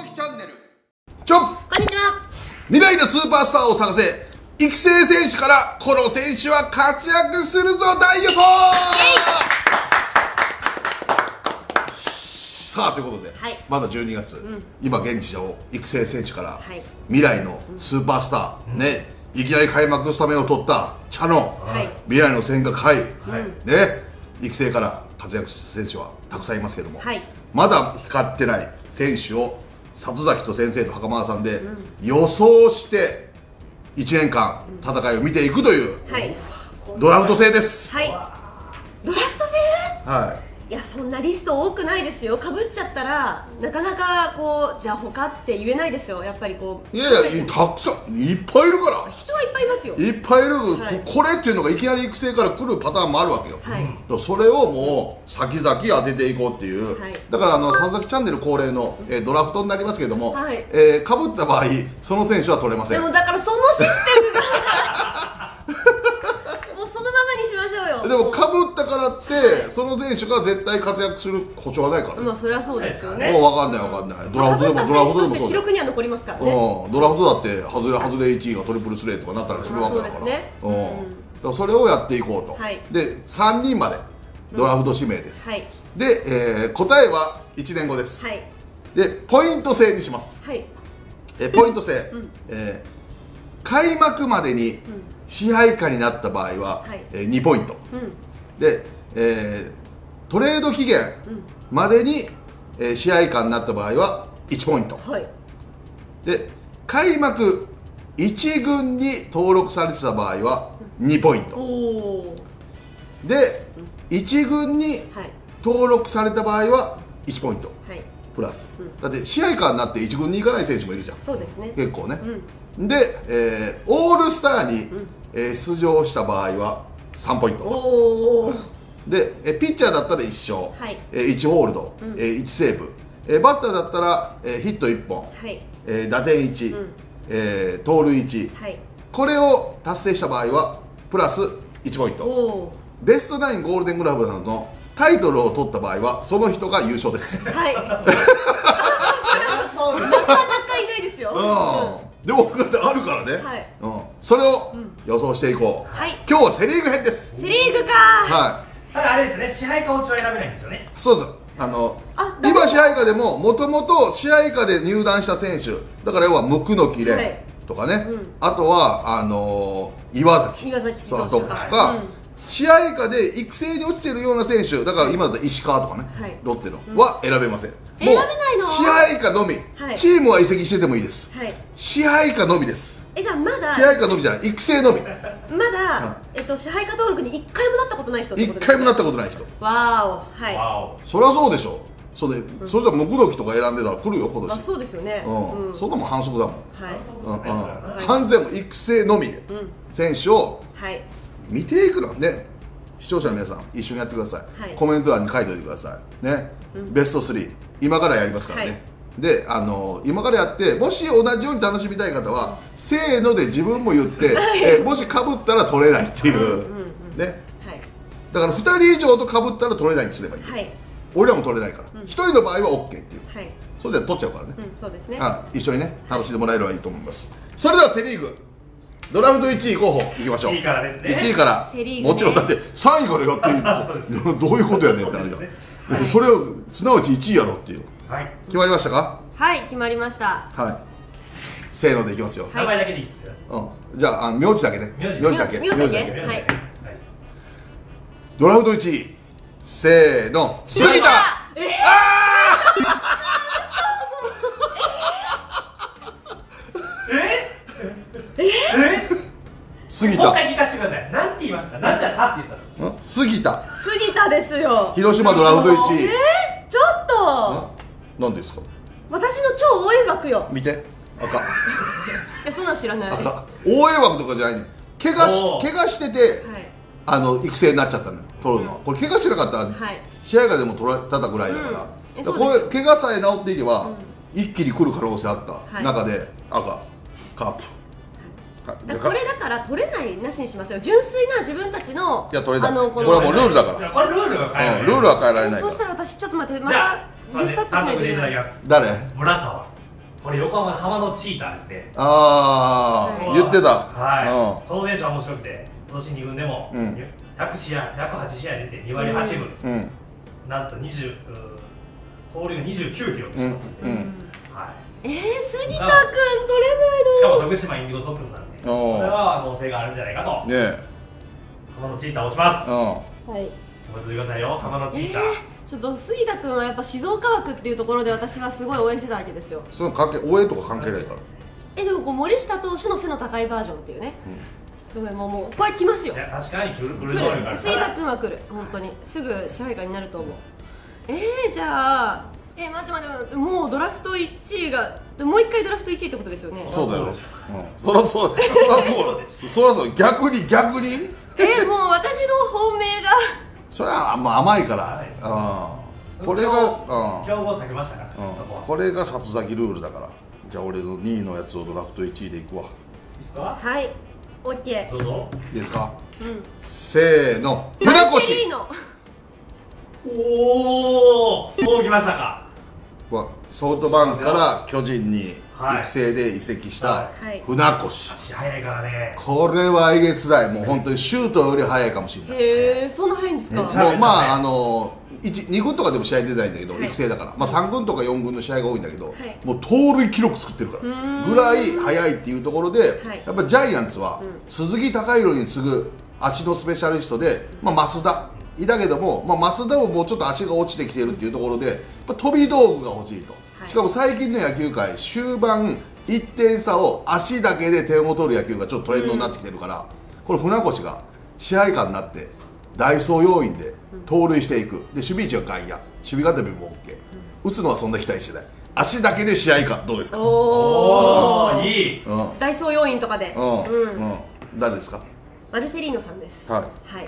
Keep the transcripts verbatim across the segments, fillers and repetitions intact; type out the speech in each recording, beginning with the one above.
樹チャンネル。ちょっ、 こんにちは。 未来のスーパースターを探せ。育成選手からこの選手は活躍するぞ大予想。さあということで、はい、まだじゅうにがつ、うん、今現地を育成選手から、はい、未来のスーパースター、うん、ね、いきなり開幕スタメンを取った茶野、はい、未来の千賀海、はい、ね、育成から活躍した選手はたくさんいますけども、はい、まだ光ってない選手を里崎と先生と袴田さんで予想していちねんかん戦いを見ていくという、はい、ドラフト制です。はい、 ドラフト制、はい、いや、そんなリスト多くないですよ。かぶっちゃったらなかなかこうじゃあ他って言えないですよ。やっぱりこう、 いやいや、たくさんいっぱいいるから。 人はいっぱいいますよ。 いっぱいいる、はい、これっていうのがいきなり育成から来るパターンもあるわけよ、はい、それをもう先々当てていこうっていう、はい、だからあの里崎チャンネル恒例の、えー、ドラフトになりますけれども、はい、えー、かぶった場合その選手は取れません。 でもだからそのシステムがでもかぶったからって、はい、その選手が絶対活躍する保証はないからね。 まあそれはそうですよね。 もう分かんない分かんない。ドラフトでもドラフトでもそう。 記録には残りますからね。 うん、ドラフトだって外れ外れいちいがトリプルスレーとかなったりするわけだから。そうですね。うん。だからそれをやっていこうと。はい、でさんにんまでドラフト指名です。はい。で、えー、答えはいちねんごです。はい。でポイント制にします。はい。えポイント制、うん、えー、開幕までに、うん、支配下になった場合は、はい、えー、にポイント、うん、で、えー、トレード期限までに、うん、えー、支配下になった場合はいちポイント、はい、で開幕いち軍に登録されてた場合はにポイント、うん、でいち軍に登録された場合はいちポイント、はい、プラス、うん、だって支配下になっていち軍に行かない選手もいるじゃん。そうですね、結構ね、うん、で、えー、オールスターに、うん、えー、出場した場合はさんポイント。おで、えー、ピッチャーだったらいっ勝、はい、えー、いちホールド、うん、えー、いちセーブ、えー、バッターだったら、えー、ヒットいっぽん、はい、えー、打点いち、うん、えー、盗塁いち、はい、これを達成した場合はプラスいちポイント。ベストナインゴールデングラブなどのタイトルを取った場合はその人が優勝です。はいなかなかいないですよ。うんでもあるからね、はい、うん、それを予想していこう、うん、はい、今日はセ・リーグ編です。 セ・リーグか、はい、ただあれですね、支配下落ちは選べないんですよね。 そうです。あの今支配下でももともと支配下で入団した選手だから、要は椋木蓮とかね、はい、うん、あとはあのー、岩崎岩崎とか、はい、うん、支配下で育成に落ちてるような選手だから今だったら石川とかね、はい、ロッテの、うん、は選べません。 選べないの？ 支配下のみ、はい、チームは移籍しててもいいです、はい、支配下のみです。 え、じゃあまだ支配下のみじゃない、育成のみ。まだ、うん、えっと、支配下登録にいっかいもなったことない人ってことですか？いっかいもなったことない人。 わーお、はい、 わーお、そりゃそうでしょ。それで、うん、そしたら椋木とか選んでたら来るよ今年。 あ、そうですよね、 うん、そんなもん反則だもん。はい、うん、完全も育成のみで、うん、選手を見ていくのね。視聴者の皆さん一緒にやってください、はい、コメント欄に書いておいてくださいね、うん、ベストスリー今からやりますからね、はい、で、あのー、今からやってもし同じように楽しみたい方は、うん、せーので自分も言って、はい、えもしかぶったら取れないっていう、うんうんうん、ね、はい、だからふたり以上とかぶったら取れないにすればいい、はい、俺らも取れないから、うん、ひとりの場合は オーケー っていう、はい、それで取っちゃうからね、うん、そうですね、あ、一緒にね楽しんでもらえればいいと思います。それではセ・リーグドラフトいちい候補いきましょう。いちいからですね。いちいから、ね、もちろんだってさんいからやっていいのどういうことやねんって話だ、ね、はい、それをすなわちいちいやろっていう、はい、決まりましたか？ はい、決まりました。はい、 せーのでいきますよ。 名前だけでいいですよ、 うん、じゃあ、あ名字だけね。名字だけ名字だけ、はい、 ドラフトいちいせーの、杉田。えー、あええ杉田。 もう一回聞かせてください。なんて言いました？なんじゃかって言ったんですか？ 杉田。 杉田ですよ。 広島ドラフトいちい。 えー、ちょっと。 何ですか？ 私の超応援枠よ。 見て。赤。いや、そんなん知らない。 赤。応援枠とかじゃないね。怪我し怪我してて、はい、あの育成になっちゃったのよ。取るのは。これ怪我してなかったら、はい、試合がでも取られたぐらいだから。うん、だからこれ怪我さえ治っていけば、うん、一気に来る可能性あった中で、はい、赤カープ。 これだから取れないなしにしますよ。純粋な自分たちの、 いや取れない、これはもうルールだから。 これルールは変えられない、 ルールは変えられない。 そうしたら私ちょっと待って、またリストアップしないといけない。 誰？ 村川。 これ横浜の浜のチーターですね。 ああ、言ってた。 はい。この選手は面白くて、今年に軍でもひゃくしあい、ひゃくはちしあい出てにわりはちぶ、なんとにじゅう、盗塁がにじゅうきゅうキロしてますんで。はい。 えー、杉田君取れないの。 しかも徳島インディゴソックスなんで、これは可能性があるんじゃないかと。ね。浜のチーター押します。はい。覚えててくださいよ、浜のチーター。 ちょっと杉田君はやっぱ静岡枠っていうところで私はすごい応援してたわけですよ。 その関係応援とか関係ないから。 えでもこう森下投手の背の高いバージョンっていうね、うん、すごいもうもうこれ来ますよ。 いや確かに来る来る来る。杉田君は来る本当にすぐ支配下になると思う。えー、じゃあえー、待って待って待ってもうドラフトいちいがもう一回ドラフトいちいってことですよね。 そうだよ。うん、そらそうそらそうそらそう逆に逆に。 えー、もう私の本命が。 それはまあ甘いから。うん、これが競合避けましたから。 これが里崎ルールだから。じゃあ俺のにいのやつをドラフトいちいでいくわ。いいですか？ はい、オッケー。 どうぞ。 いいですか？うん。せーの。船越。 おお、そうきましたか。 ソフトバンクから巨人に育成で移籍した船越。 足早いからね。 これはえげつない。もう本当にシュートより速いかもしれない。 へえ、そんな速いんですか？ もうまああのに軍とかでも試合出ないんだけど、育成だから、まあ、さん軍とかよん軍の試合が多いんだけど、もう盗塁記録作ってるからぐらい速いっていうところで、やっぱジャイアンツは鈴木貴弘に次ぐ足のスペシャリストで、まあ、増田いたけども、まあ、増田ももうちょっと足が落ちてきてるっていうところで、やっぱ飛び道具が欲しいと、しかも最近の野球界終盤いってん差を足だけで点を取る野球がちょっとトレンドになってきてるから、これ船越が支配下になってダイソー要員で盗塁していく。で守備位置は外野、守備固めも OK、打つのはそんな期待してない。足だけで試合かどうですか？ おお、いい、 うん、ダイソー要員とかで、 うんうん、誰ですか？ マルセリーノさんです。 はい、 はい、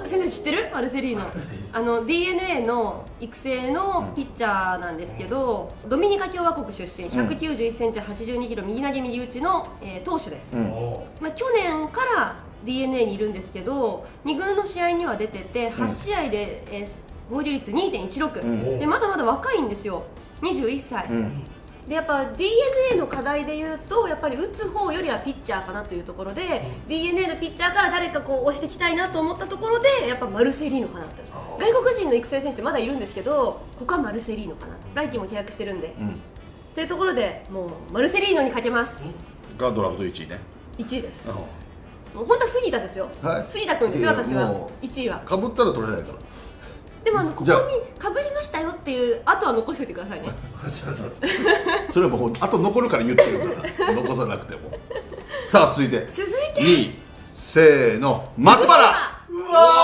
先生知ってる？マルセリーノあの ディーエヌエー の育成のピッチャーなんですけど、うん、ドミニカ共和国出身、ひゃくきゅうじゅういっセンチ、はちじゅうにキロ、右投げ右打ちの、えー、投手です、うん、まあ、去年から ディーエヌエー にいるんですけど、に軍の試合には出ててはちしあいで、えー、防御率 にてんいちろく、うん、でまだまだ若いんですよ、にじゅういっさい、うん、でやっぱ ディーエヌエー の課題でいうとやっぱり打つ方よりはピッチャーかなというところで、うん、ディーエヌエー のピッチャーから誰かこう押していきたいなと思ったところでやっぱマルセリーノかなと。外国人の育成選手ってまだいるんですけど、ここはマルセリーノかなと。来季も契約してるんで、うん、というところでもうマルセリーノにかけます。 がドラフトいちいね。 いちいです。もう本当は杉田ですよ、はい、杉田君ですよ。私はいちいはかぶったら取れないから。 でもあのここにかぶりましたよっていう後は残しておいてくださいね。 それはもうあと残るから言ってるから残さなくても。さあ続いて続いてにい、せーの、松原。うわ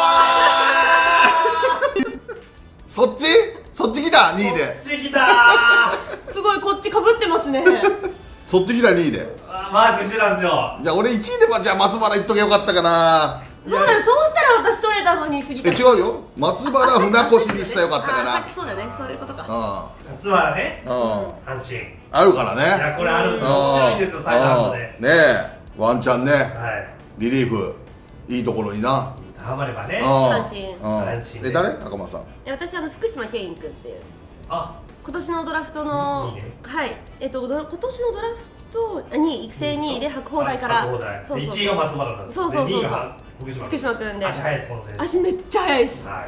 そっちそっち来たにいで。 そっち来たすごいこっちかぶってますね。 そっち来たにいでマークしてたんですよ。 じゃあ俺いちいではじゃあ松原いっとけよかったかな。 そうだよ、そうしたら私取れたのに過ぎた。 え、違うよ、松原船越にしたらよかったかな。 そうだね、そういうことか。 松原ね、阪神あるからね。いやこれあるんで面白いんですよ、最後でねえ、ワンチャンね、リリーフいいところになハマればね。 阪神。 え、誰？赤間さん。 私あの福島ケイン君っていう。 あ、 今年のドラフトのはい、えっと今年のドラフトに育成にいで白鵬大から。 いちいが松原なんです。 そうそうそうそう。 福島君で。 足速いですこの選手。 足めっちゃ速いです。はい。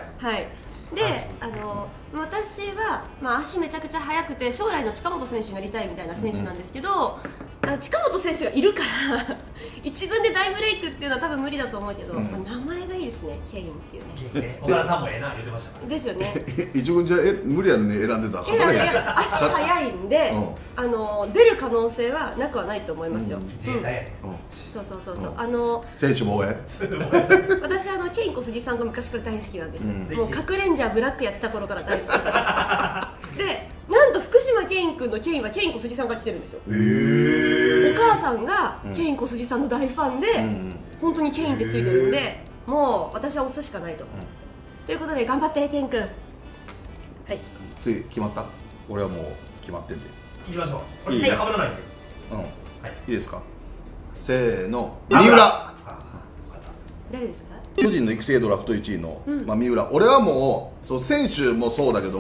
で、あの私はまあ足めちゃくちゃ速くて将来の近本選手になりたいみたいな選手なんですけど、近本選手がいるから一軍で大ブレイクっていうのは多分無理だと思うけど、うん、まあ、名前がいいですね、ケインっていうね。 岡田さんもええな言ってましたからですよね。 一軍じゃえ無理やのに選んでた。 いやいや足速いんで、うん、あの出る可能性はなくはないと思いますよ。 自衛隊やね。 そうそうそうそう、あの選手防衛。 私あのケイン小杉さんが昔から大好きなんです。うん、もう核レンジャーブラックやってた頃から大好きで、なんと福島ケイン君のケインはケイン小杉さんから来てるんですよ。へー。お母さんがケイン小杉さんの大ファンで、うん、本当にケインってついてるんで、もう私は押すしかないと、うん、ということで頑張ってケイン君。はい、 つい決まった。俺はもう決まってんでいきましょう。これいい、かぶらないんで、 うん、はい、いいですか。せーの、三浦。 誰ですか？ 巨人の育成ドラフトいちいの、うん、まあ、三浦。俺はもうそう選手もそうだけども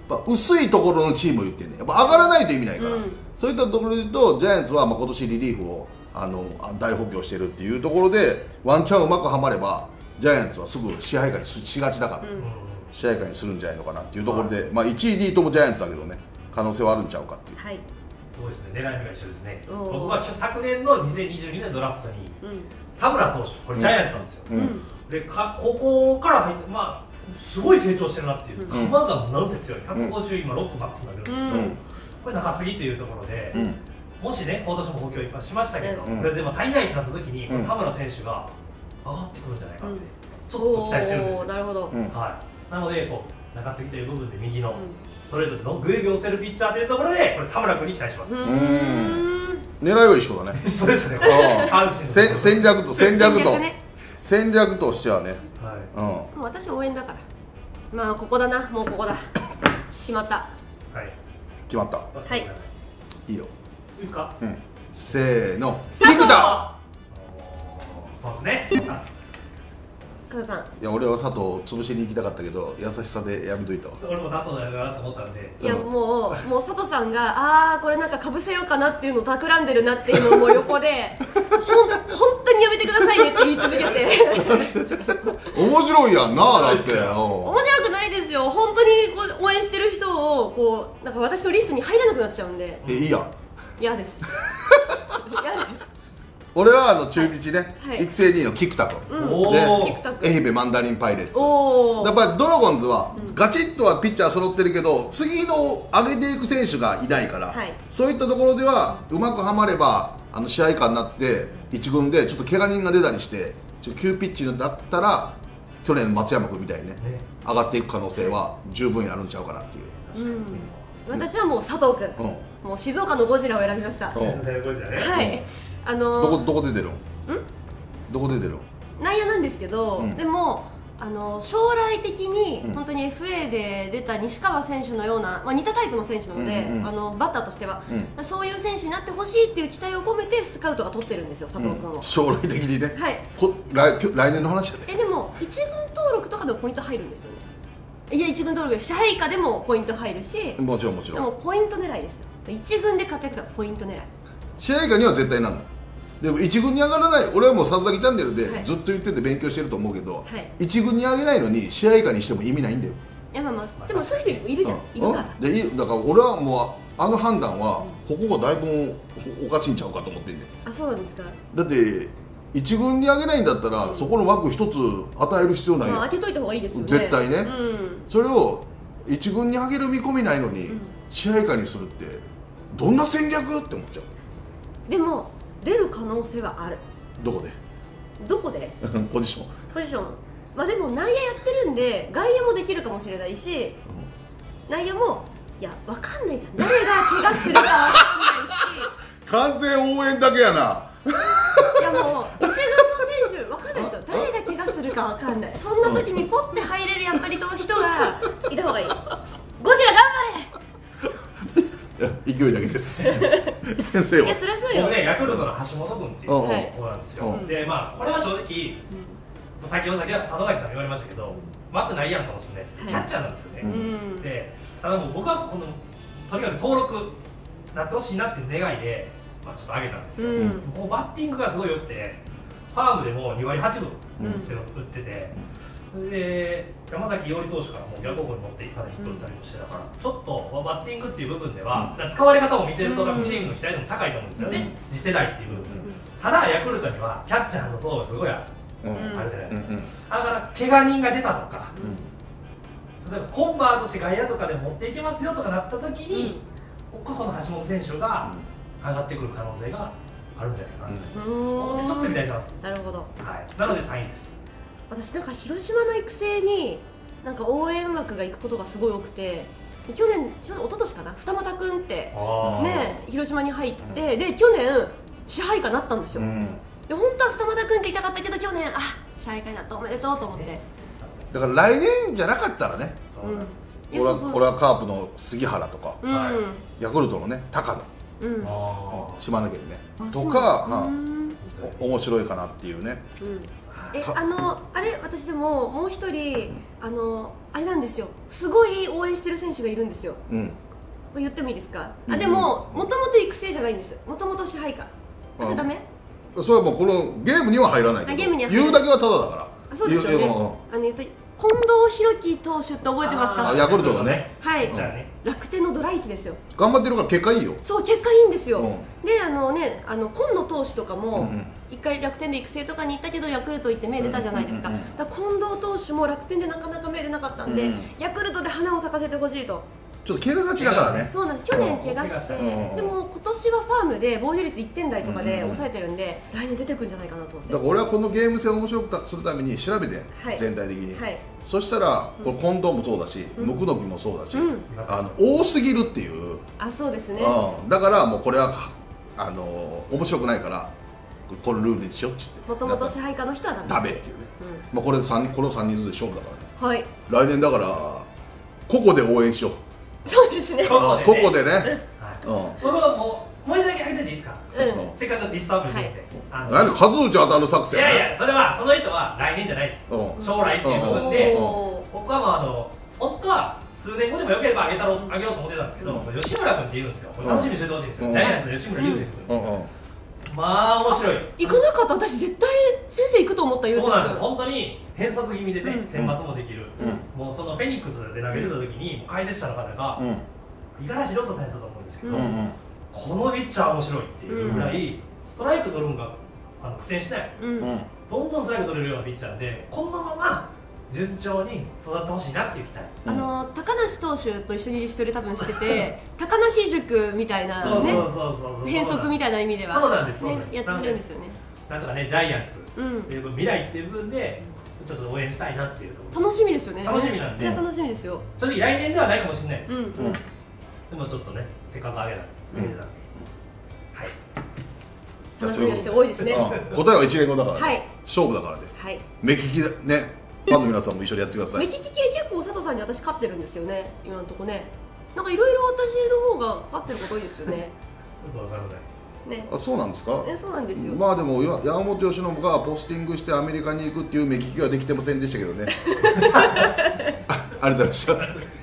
ぱ薄いところのチームを言ってんねん。やっぱ上がらないと意味ないから、うん、そういったところで言うとジャイアンツはまあ今年リリーフをあの大補強してるっていうところでワンチャンうまくはまればジャイアンツはすぐ支配下に し, しがちだから、うん、支配下にするんじゃないのかなっていうところで、はい、まあ、いちいにいともジャイアンツだけどね可能性はあるんちゃうかっていう、 はい、 そうですね、狙い目が一緒ですね。僕は昨年のにせんにじゅうにねんドラフトに、うん、田村投手、これジャイアンツなんですよ、うん、でかここから入って、まあ、すごい成長してるなっていう、うん、球がなんせ強い、ひゃくごじゅう、今ロックマックスになるんですけど、うん、これ中継ぎというところで、うん、もしね、今年も補強いっぱいしましたけど、うん、これでも足りないってなった時に、うん、田村選手が上がってくるんじゃないかって、うん、ちょっと期待してるんですよ。 なるほど、 はい、なのでこう中継ぎという部分で右のストレートでのグイグイ押せるピッチャーというところでこれ田村君に期待します。うーん、狙いは一緒だね。 そうですね。 戦略と戦略と戦略としてはね。 はい。うん。私応援だから。まあここだな、もうここだ。決まった。はい。 決まった。 はい。 いいよ。 いいですか？ うん。せーの。菊田。 そうですね。 加藤さん、 いや俺は佐藤を潰しに行きたかったけど優しさでやめといたわ。 俺も佐藤だなと思ったんで、 いやもうもう佐藤さんがああこれなんかかぶせようかなっていうのを企んでるなっていうのをもう横でほん本当にやめてくださいねって言い続けて面白いやんな。だって面白くないですよ。本当にこう応援してる人をこうなんか私のリストに入らなくなっちゃうんで。 え、いいやん。 嫌です嫌です。 俺はあの中日ね、はい、育成にいの菊田君、 うん、 で愛媛マンダリンパイレーツ。やっぱりドラゴンズはガチッとはピッチャー揃ってるけど次の上げていく選手がいないから、はい、そういったところではうまくはまればあの試合下になって一軍でちょっと怪我人が出たりしてちょっと急ピッチだったら去年の松山君みたいにね、ね上がっていく可能性は十分あるんちゃうかなっていう、うんうん、 私はもう佐藤君、うん、もう静岡のゴジラを選びました。 静岡のゴジラね。 はい、あのー、 どこどこで出るん？どこで出るん？ 内野なんですけど、うん、でもあのー、将来的に本当に エフエー で出た西川選手のような、まあ、似たタイプの選手なので、うんうん、あのバッターとしては、うん、そういう選手になってほしいっていう期待を込めてスカウトが取ってるんですよ佐藤君を、うん、 将来的にね、 はい、 こ 来, 来年の話だね。 えでも一軍登録とかでもポイント入るんですよね。いや一軍登録支配下でもポイント入るし、 もちろんもちろんでもポイント狙いですよ。一軍で活躍だポイント狙い。 支配下には絶対なるの。でも一軍に上がらない。俺はもう里崎チャンネルでずっと言ってて勉強してると思うけど、はい、一軍に上げないのに試合以下にしても意味ないんだよ。 いやまあまあでもそういう人いるじゃん、うん、いるからでだから俺はもうあの判断はここがだいぶおかしいんちゃうかと思ってんね。 あ、そうなんですか。 だって一軍に上げないんだったら、うん、そこの枠一つ与える必要ないよ、 まあ、当てといた方がいいですよね絶対ね、 うん、 それを一軍に上げる見込みないのに、うん、試合以下にするってどんな戦略って思っちゃう。 でも出る可能性はある。 どこでどこでポジションポジションまあでも内野やってるんで外野もできるかもしれないし、うん、内野もいやわかんないじゃん誰が怪我するかわかんないし完全応援だけやな。 いやもう一軍の選手わかんないですよ。誰が怪我するかわかんない。そんな時にポッて入れるやっぱり人がいた方がいい。ゴジラ頑張れ。 勢いだけです先生は。 いやそりゃそうよ。 僕ねヤクルトの橋本君っていう子なんですよ。でまあこれは正直、うん、先ほど先は里崎さんも言われましたけどマックないやんかもしれないですけど、はい、キャッチャーなんですよね、うん、でただもう僕はこのとにかく登録なってほしいなっていう願いで、まあ、ちょっと上げたんですよ、うん、もうバッティングがすごい良くてファームでもにわりはちぶっていうのを打ってて、うん、で山崎伊織投手からもう逆方向に持っていかないヒット打ったりもしてたから、ちょっとバッティングっていう部分では、うん、使われ方を見てると多分チームの期待度も高いと思うんですよね、うん、次世代っていう部分、うん、ただヤクルトにはキャッチャーの層がすごいある、うん、あるじゃないですか、うん、だから怪我人が出たとか、うん、例えばコンバートして外野とかで持っていけますよとかなった時に、うん、ここの橋本選手が上がってくる可能性があるんじゃないかなと、うん、ちょっと期待します。なるほど、はい、なのでさんいです。 私なんか広島の育成になんか応援枠が行くことがすごい多くて、去年、去年一昨年かな、二俣君ってね広島に入って、うん、で去年支配下になったんですよ、うん、で本当は二俣君って言いたかったけど去年あ支配下になったおめでとうと思って、 だから来年じゃなかったらね、うん、俺はこれはカープの杉原とか、うん、ヤクルトのね高野、うん、島根県ねとか、面白いかなっていうね、 うん、えあのあれ私でももう一人あのあれなんですよ、すごい応援してる選手がいるんですよ。うん、言ってもいいですか？あ、でももともと育成じゃないんです。もともと支配下。あ、それダメ？ それはもうこのゲームには入らないけど、言うだけはタダだから。 あ、そうですよね。あの言うと近藤弘樹投手って覚えてますか？ ヤクルトのね。 はい。楽天のドライチですよ。 頑張ってるから結果いいよ。 そう、結果いいんですよ。で、あのね、あの今野投手とかも一回楽天で育成とかに行ったけどヤクルト行って芽出たじゃないですか。だから近藤投手も楽天でなかなか芽出なかったんで、ヤクルトで花を咲かせてほしいと。 ちょっと怪我が違うからね。 そうなんです。去年怪我して、でも今年はファームで防御率いってん台とかで抑えてるんで、来年出てくるんじゃないかなと思って。 だから俺はこのゲーム性を面白くするために調べて、全体的に。そしたらこれ近藤もそうだし、椋木もそうだし、あの多すぎるっていう。あ、 そうですね。 だからもうこれはあの面白くないからこのルールにしようって言って。 もともと支配下の人はダメ。 ダメっていうね。まあこれ三人この三人ずつ勝負だからね。はい。 来年だから個々で応援しよう。 そうですね。 ここでね。 僕はもうもう一度だけ挙げていいですか？せっかくリストアップしてて。 何数打ち当たる作戦？ いやいや、それはその人は来年じゃないです。将来っていう部分で、僕はもうあの本当は数年後でもよければあげたろあげようと思ってたんですけど、吉村君って言うんですよ。楽しみにしててほしいんですよ。ジャイアンツの吉村優聖君。まあ面白い。 行かなかった。私絶対先生行くと思った。 そうなんですよ。本当に変則気味でね、選抜もできる。もうそのフェニックスで投げれた時に解説者の方が五十嵐亮太さんやったと思うんですけど、このピッチャー面白いっていうぐらいストライク取るんがあの苦戦しない。どんどんストライク取れるようなピッチャーで、このまま順調に育ってほしいなっていう期待。 あの高梨投手と一緒に自主トレ多分してて高梨塾みたいなね、変則みたいな意味ではそうなんです。 やってくれるんですよね。 なんとかね、ジャイアンツっていう未来っていう部分でちょっと応援したいなっていうところ。 楽しみですよね。 楽しみなんで。 めっちゃ楽しみですよ。 正直来年ではないかもしれないです。でもちょっとね、せっかくあげたんで、はい。 楽しみな人多いですね。 答えはいちねんごだからね。勝負だからね。目利きね。ファンの皆さんも一緒にやってください。 目利き系結構佐藤さんに私勝ってるんですよね。今のとこね。なんかいろいろ私の方が勝ってること多いですよね。 ちょっとわからないです。 ね、あ、そうなんですか。 え、そうなんですよ。 まあでも山本由伸がポスティングしてアメリカに行くっていう目利きはできてませんでしたけどね。ありがとうございました。